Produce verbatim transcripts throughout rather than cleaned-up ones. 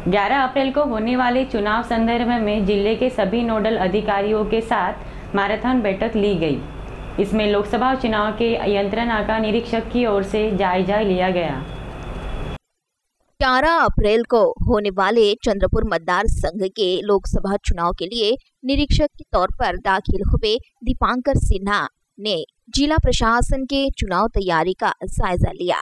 ग्यारह अप्रैल को होने वाले चुनाव संदर्भ में जिले के सभी नोडल अधिकारियों के साथ मैराथन बैठक ली गई। इसमें लोकसभा चुनाव के यंत्रणा का निरीक्षक की ओर से जायजा लिया गया। ग्यारह अप्रैल को होने वाले चंद्रपुर मतदार संघ के लोकसभा चुनाव के लिए निरीक्षक के तौर पर दाखिल हुए दीपांकर सिन्हा ने जिला प्रशासन के चुनाव तैयारी का जायजा लिया।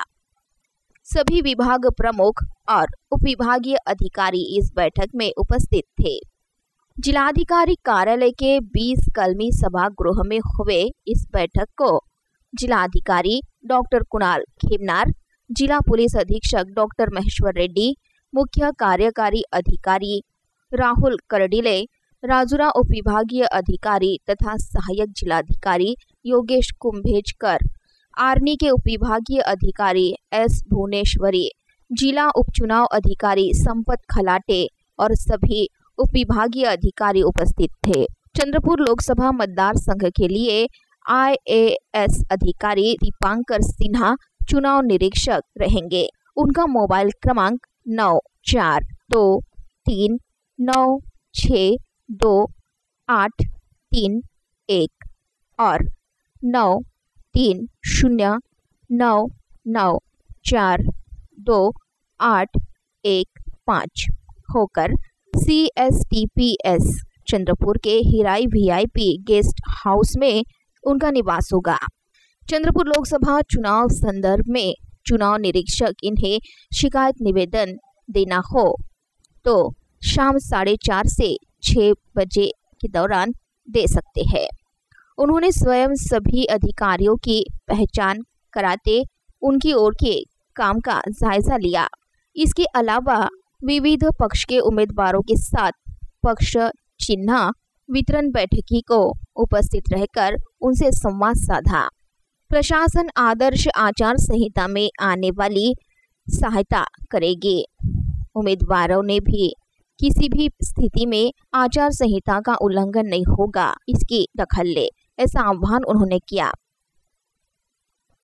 सभी विभाग प्रमुख और उपविभागीय अधिकारी इस बैठक में उपस्थित थे। जिलाधिकारी कार्यालय के बीस कलमी सभागृह में हुए इस बैठक को जिलाधिकारी डॉक्टर कुणाल खेमनार, जिला पुलिस अधीक्षक डॉक्टर महेश्वर रेड्डी, मुख्य कार्यकारी अधिकारी राहुल करडिले, राजुरा उपविभागीय अधिकारी तथा सहायक जिलाधिकारी योगेश कुंभेजकर, आर्नी के उपविभागीय अधिकारी एस भुवनेश्वरी, जिला उपचुनाव अधिकारी संपत खलाटे और सभी उपविभागीय अधिकारी उपस्थित थे। चंद्रपुर लोकसभा मतदार संघ के लिए आई ए एस अधिकारी दीपांकर सिन्हा चुनाव निरीक्षक रहेंगे। उनका मोबाइल क्रमांक नौ चार दो तीन नौ छः दो आठ तीन एक और नौ तीन शून्य नौ नौ चार दो आठ एक पाँच होकर C S T P S Chandrapur के Hirai V I P guest house में उनका निवास होगा। चंद्रपुर लोकसभा चुनाव संदर्भ में चुनाव निरीक्षक इन्हें शिकायत निवेदन देना हो तो शाम साढ़े चार से छः बजे के दौरान दे सकते हैं। उन्होंने स्वयं सभी अधिकारियों की पहचान कराते उनकी ओर के काम का जायजा लिया। इसके अलावा विविध पक्ष के उम्मीदवारों के साथ पक्ष चिन्ह वितरण बैठकी को उपस्थित रहकर उनसे संवाद साधा। प्रशासन आदर्श आचार संहिता में आने वाली सहायता करेगी। उम्मीदवारों ने भी किसी भी स्थिति में आचार संहिता का उल्लंघन नहीं होगा, इसकी दखल ले, ऐसा आह्वान उन्होंने किया।